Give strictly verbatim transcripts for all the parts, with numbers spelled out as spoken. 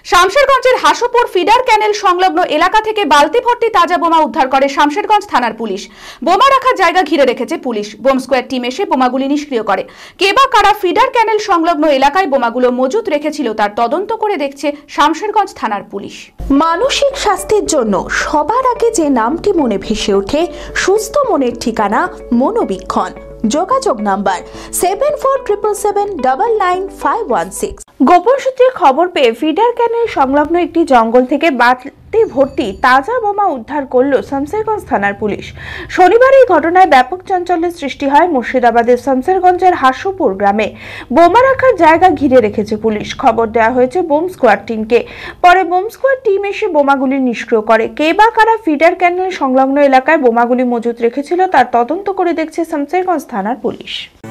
শামশেরগঞ্জের Hasupur feeder ক্যানেল সংলগ্ন এলাকা থেকে বালতি ভর্তি তাজা বোমা উদ্ধার করে শামশেরগঞ্জ থানার পুলিশ। বোমা রাখার জায়গা ঘিরে রেখেছে পুলিশ। বোম স্কোয়াড টিম এসে বোমাগুলি নিষ্ক্রিয় করে। কে বা কারা ফিডার ক্যানেল সংলগ্ন এলাকায় বোমাগুলো মজুত রেখেছিল তার তদন্ত করে দেখছে শামশেরগঞ্জ থানার পুলিশ। মানসিক স্বাস্থ্যের জন্য সবার আগে যে নামটি মনে ভেসে ওঠে, সুস্থ মনের ঠিকানা মনোবীক্ষণ। যোগাযোগ number seven four triple seven double nine five one six. গোপন সূত্রে খবর পেয়ে ফিডার ক্যানেল সংলগ্ন একটি জঙ্গল থেকে বালতি ভর্তি তাজা বোমা উদ্ধার করল শামশেরগঞ্জ থানার পুলিশ। শনিবার এই ঘটনায় ব্যাপক চাঞ্চল্যের সৃষ্টি হয় মুর্শিদাবাদের শামশেরগঞ্জের হাসুপুর গ্রামে। বোমা রাখার জায়গা ঘিরে রেখেছে পুলিশ। খবর দেওয়া হয়েছে বোম স্কোয়াড টিমকে। পরে বোম স্কোয়াড টিম এসে বোমাগুলি নিষ্ক্রিয় করে। কে বা কারা ফিডার ক্যানেল সংলগ্ন এলাকায় বোমাগুলি মজুত রেখেছিল তার তদন্ত করে দেখছে শামশেরগঞ্জ থানার পুলিশ।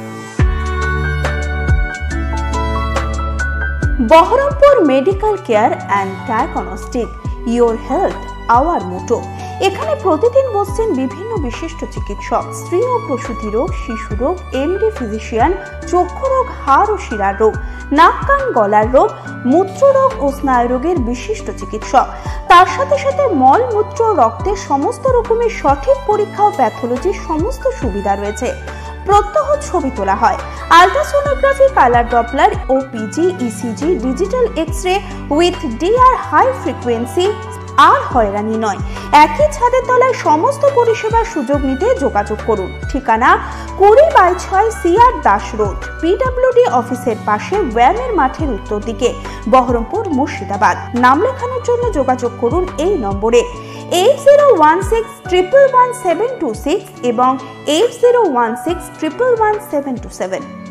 Baharampur medical care and diagnostic, your health our motto. এখানে প্রতিদিন বসছেন বিভিন্ন বিশিষ্ট চিকিৎসক, স্ত্রী ও প্রসূতি রোগ, শিশু রোগ, এমডি ফিজিশিয়ান, চক্ষু রোগ, হাড় ও শিরার রোগ, নাক কান গলার রোগ, মূত্র রোগ ও স্নায়ু রোগের বিশিষ্ট চিকিৎসক। তার সাথে সাথে মল মূত্র রক্তের সমস্ত রকমের সঠিক পরীক্ষা ও প্যাথোলজির সমস্ত সুবিধা রয়েছে। প্রত্যহ ছবি তোলা হয়, ultrasonography, colour doppler, OPG, ECG, digital X ray with DR high frequency. আর হয়রানি নয়, একই ছাদের তলায় সমস্ত পরিষেবার সুযোগ নিতে যোগাযোগ করুন। ঠিকানা কুড়ি বাই ছয় সিআর দাস রোড, পিডব্লিউডি অফিসের পাশে, ব্যায়ামের মাঠের উত্তর দিকে, বহরমপুর, মুর্শিদাবাদ। নাম লেখানোর জন্য যোগাযোগ করুন এই নম্বরে eight zero one six triple one seven two six এবং eight zero one six triple one seven two seven.